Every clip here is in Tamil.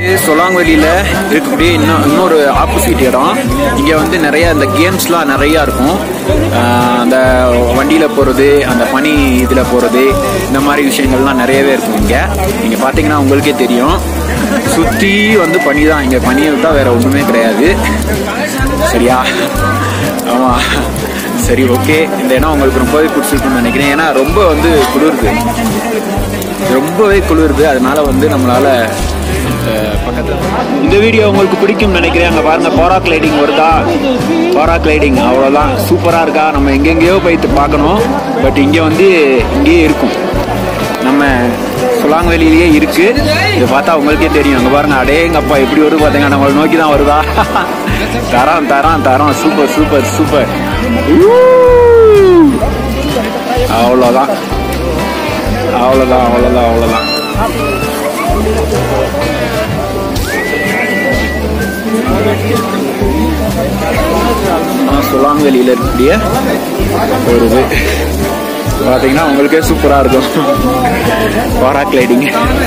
சொலாங்கவெளியில் இருக்கக்கூடிய இன்னொரு ஆப்போசிட் இடம். இங்கே வந்து நிறைய அந்த கேம்ஸ்லாம் நிறையா இருக்கும். அந்த வண்டியில் போகிறது, அந்த பனி இதில் போகிறது, இந்த மாதிரி விஷயங்கள்லாம் நிறையவே இருக்கும். இங்கே நீங்கள் பார்த்தீங்கன்னா உங்களுக்கே தெரியும், சுற்றி வந்து பனி தான். இங்கே பனியை விட்டால் வேறு ஒன்றுமே கிடையாது. சரியா? ஆமாம், சரி, ஓகே. இந்த இடம் உங்களுக்கு ரொம்பவே பிடிச்சிருக்குன்னு நினைக்கிறேன். ஏன்னா ரொம்ப வந்து குளிருது, ரொம்பவே குளிருது. அதனால வந்து நம்மளால பக்கத்தில் இந்த வீடியோ உங்களுக்கு பிடிக்கும்னு நினைக்கிறேன். அங்கே பாருங்கள், பாராகிளைடிங் வருதா? பாராகிளைடிங் அவ்வளோதான், சூப்பராக இருக்கா. நம்ம எங்கெங்கேயோ போயிட்டு பார்க்கணும், பட் இங்கே வந்து இங்கேயே இருக்கும். நம்ம சொலாங்கவெளியிலேயே இருக்கு. இதை பார்த்தா உங்களுக்கே தெரியும். அங்கே பாருங்க, அடேங்கப்பா எப்படி வருது பார்த்தீங்கன்னா, நம்மளை நோக்கி தான் வருதா? தரம் தரம் தரம், சூப்பர் சூப்பர் சூப்பர். அவ்வளோதான் அவ்வளோதான் அவ்வளோதான் அவ்வளோதான். சொலாங்கவெளியில் இருக்கக்கூடிய ஒரு இது பார்த்தீங்கன்னா உங்களுக்கே சூப்பராக இருக்கும். பாராகிளைடிங்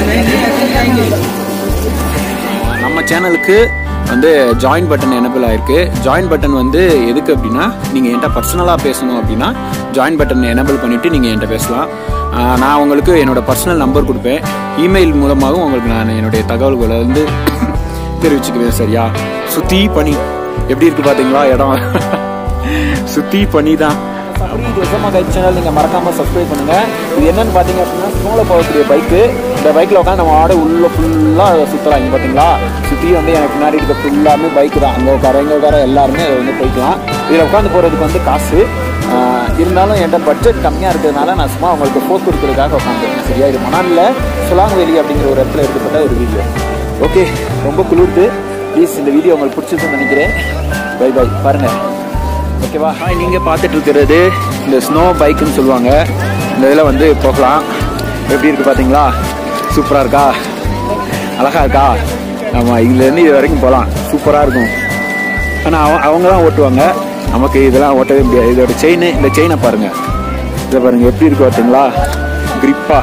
நம்ம சேனலுக்கு வந்து ஜாயின் பட்டன் எனபிள் ஆயிருக்கு. ஜாயின் பட்டன் வந்து எதுக்கு அப்படின்னா, நீங்கள் என்கிட்ட பர்சனலாக பேசணும் அப்படின்னா ஜாயின் பட்டன் எனபிள் பண்ணிவிட்டு நீங்கள் என்கிட்ட பேசலாம். நான் உங்களுக்கு என்னோட பர்சனல் நம்பர் கொடுப்பேன். இமெயில் மூலமாகவும் உங்களுக்கு நான் என்னுடைய தகவல்களை வந்து தெரிவிச்சுக்குவேன். சரியா? சுற்றி பனி எப்படி இருக்குது பார்த்தீங்களா? இடம் சுற்றி பனி தான். சேனல் நீங்கள் மறக்காமல் சப்ஸ்கிரைப் பண்ணுங்கள். இது என்னன்னு பார்த்தீங்க அப்படின்னா, ஸ்னோவில் போகக்கூடிய பைக்கு. இந்த பைக்கில் உட்காந்து நம்ம ஆடு உள்ள ஃபுல்லாக சுற்றலாம். இங்கே பார்த்தீங்களா, சுற்றி வந்து எனக்கு பின்னாடி இருக்க ஃபுல்லாமே பைக்கு தான். அங்கே உட்கார இங்கே உட்கார எல்லாருமே அதை வந்து போய்க்கலாம். இதில் உட்காந்து போகிறதுக்கு வந்து காசு இருந்தாலும் என்கிட்ட பட்ஜெட் கம்மியாக இருக்கிறதுனால நான் சும்மா உங்களுக்கு போக்கு கொடுக்குறதுக்காக உட்காந்துருக்கேன். சரியா? இது மணாலியில் சொலாங்கவெளி அப்படிங்கிற ஒரு இடத்துல எடுக்கப்பட்ட ஒரு வீடியோ. ஓகே, ரொம்ப குளிர்ந்து. ப்ளீஸ் இந்த வீடியோ உங்களுக்கு பிடிச்சிருக்குன்னு நினைக்கிறேன். பை பை, பாருங்கள். ஓகேவா? நீங்கள் பார்த்துட்டு இருக்கிறது இந்த ஸ்னோ பைக்குன்னு சொல்லுவாங்க. இந்த இதில் வந்து போகலாம். எப்படி இருக்குது பார்த்தீங்களா? சூப்பராக இருக்கா? அழகாக இருக்கா? ஆமாம், இதுலேருந்து இது வரைக்கும் போகலாம். சூப்பராக இருக்கும். ஆனால் அவங்க தான் ஓட்டுவாங்க, நமக்கு இதெல்லாம் ஓட்டவே முடியாது. இதோட செயின், இந்த செயினை பாருங்கள், இதை பாருங்கள் எப்படி இருக்கு பார்த்தீங்களா? கிரிப்பா.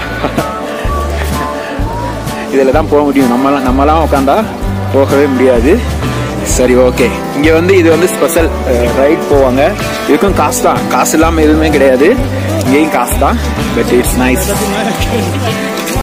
இதில் தான் போக முடியும். நம்மலாம் உட்காந்தா போகவே முடியாது. சரி, ஓகே. இங்கே வந்து இது வந்து ஸ்பெஷல் ரைட் போவாங்க. இதுக்கும் காசு தான். காசு இல்லாமல் எதுவுமே கிடையாது. இங்கேயும் காசு தான். But it's nice.